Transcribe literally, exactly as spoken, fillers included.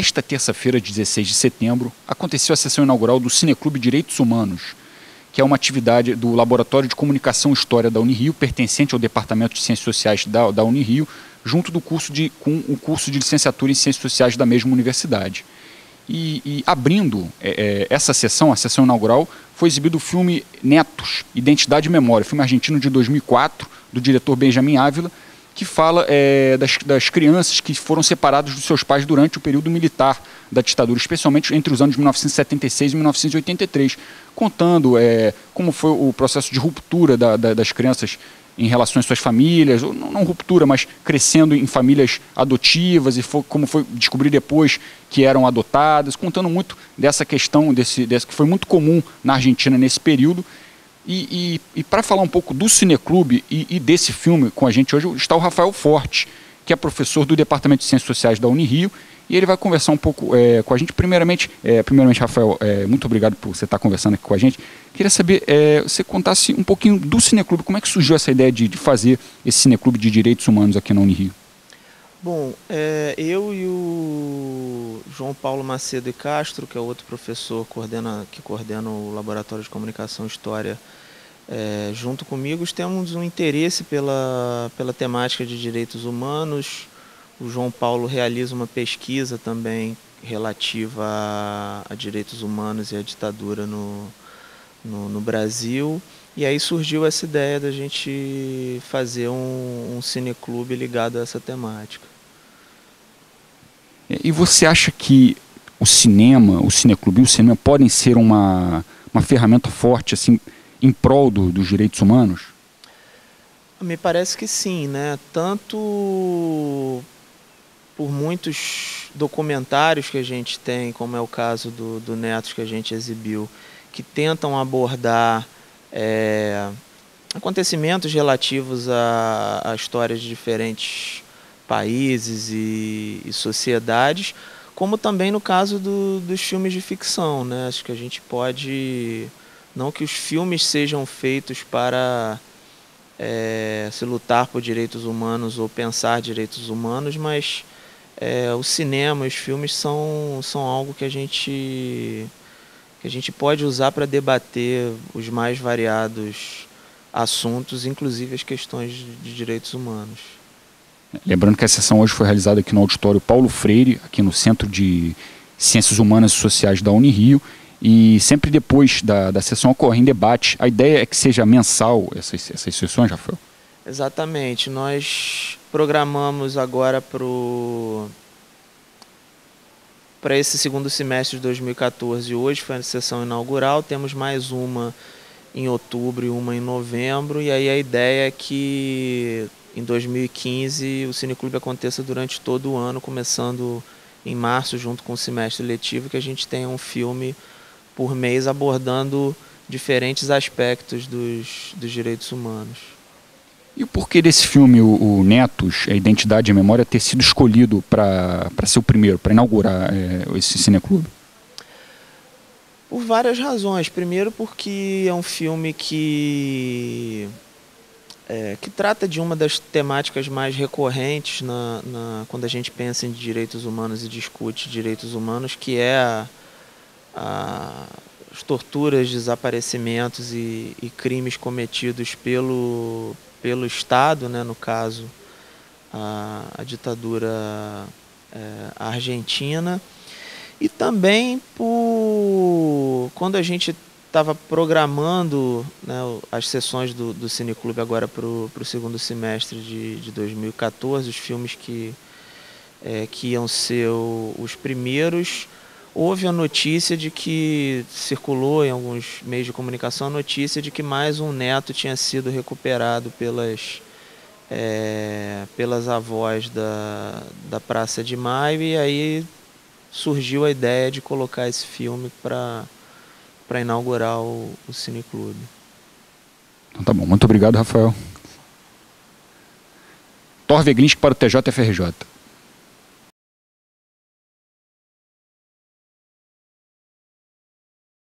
nesta terça-feira, dezesseis de setembro, aconteceu a sessão inaugural do Cineclube Direitos Humanos, que é uma atividade do Laboratório de Comunicação e História da Unirio, pertencente ao Departamento de Ciências Sociais da, da Unirio, junto do curso de, com o curso de licenciatura em Ciências Sociais da mesma universidade. E, e abrindo é, é, essa sessão, a sessão inaugural, foi exibido o filme Netos, Identidade e Memória, filme argentino de dois mil e quatro, do diretor Benjamin Ávila, que fala é, das, das crianças que foram separadas dos seus pais durante o período militar da ditadura, especialmente entre os anos mil novecentos e setenta e seis e mil novecentos e oitenta e três, contando é, como foi o processo de ruptura da, da, das crianças em relação às suas famílias, ou não, não ruptura, mas crescendo em famílias adotivas, e foi, como foi descobrir depois que eram adotadas, contando muito dessa questão, desse, desse, que foi muito comum na Argentina nesse período. E, e, e para falar um pouco do Cineclube e, e desse filme com a gente hoje está o Rafael Forte, que é professor do Departamento de Ciências Sociais da Unirio, e ele vai conversar um pouco é, com a gente. Primeiramente, é, primeiramente Rafael, é, muito obrigado por você estar conversando aqui com a gente. Queria saber, é, você contasse um pouquinho do Cineclube, como é que surgiu essa ideia de, de fazer esse Cineclube de Direitos Humanos aqui na Unirio? Bom, é, eu e o João Paulo Macedo e Castro, que é outro professor coordena, que coordena o Laboratório de Comunicação e História, é, junto comigo, temos um interesse pela, pela temática de direitos humanos. O João Paulo realiza uma pesquisa também relativa a, a direitos humanos e a ditadura no, no, no Brasil. E aí surgiu essa ideia da gente fazer um, um cineclube ligado a essa temática. E você acha que o cinema, o cineclube e o cinema podem ser uma, uma ferramenta forte assim, em prol do, dos direitos humanos? Me parece que sim, né? Tanto por muitos documentários que a gente tem, como é o caso do, do Netos que a gente exibiu, que tentam abordar é, acontecimentos relativos a, a histórias de diferentes países e, e sociedades, como também no caso do, dos filmes de ficção, né? Acho que a gente pode, não que os filmes sejam feitos para é, se lutar por direitos humanos ou pensar direitos humanos, mas é, o cinema e os filmes são, são algo que a gente, que a gente pode usar para debater os mais variados assuntos, inclusive as questões de, de direitos humanos. Lembrando que a sessão hoje foi realizada aqui no auditório Paulo Freire, aqui no Centro de Ciências Humanas e Sociais da Unirio, e sempre depois da, da sessão ocorrem debate. A ideia é que seja mensal essas, essas sessões, Rafael? Exatamente. Nós programamos agora para esse segundo semestre de dois mil e quatorze. Hoje foi a sessão inaugural, temos mais uma em outubro e uma em novembro, e aí a ideia é que em dois mil e quinze o Cineclube aconteça durante todo o ano, começando em março, junto com o semestre letivo, que a gente tenha um filme por mês abordando diferentes aspectos dos, dos direitos humanos. E o porquê desse filme, o, o Netos, a Identidade e a Memória, ter sido escolhido para ser o primeiro, para inaugurar é, esse Cineclube? Por várias razões. Primeiro porque é um filme que... É, que trata de uma das temáticas mais recorrentes na, na, quando a gente pensa em direitos humanos e discute direitos humanos, que é a, a, as torturas, desaparecimentos e, e crimes cometidos pelo, pelo Estado, né, no caso, a, a ditadura é, argentina, e também por quando a gente estava programando, né, as sessões do, do Cineclube agora para o segundo semestre de, de dois mil e quatorze, os filmes que, é, que iam ser o, os primeiros. Houve a notícia de que circulou em alguns meios de comunicação a notícia de que mais um neto tinha sido recuperado pelas, é, pelas avós da, da Praça de Maio, e aí surgiu a ideia de colocar esse filme para para inaugurar o, o Cineclube. Então tá bom, muito obrigado, Rafael. Thor Veglinski para o T J F R J.